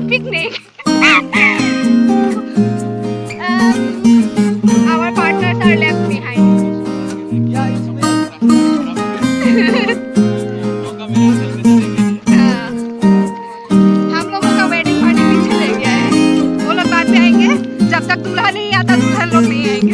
picnic. Our partners are left behind. हम लोगों का वेडिंग पार्टी पीछे रह गया है। वो लोग बाद में आएंगे, जब तक दूल्हा नहीं आता दूल्हा लोग नहीं आएंगे।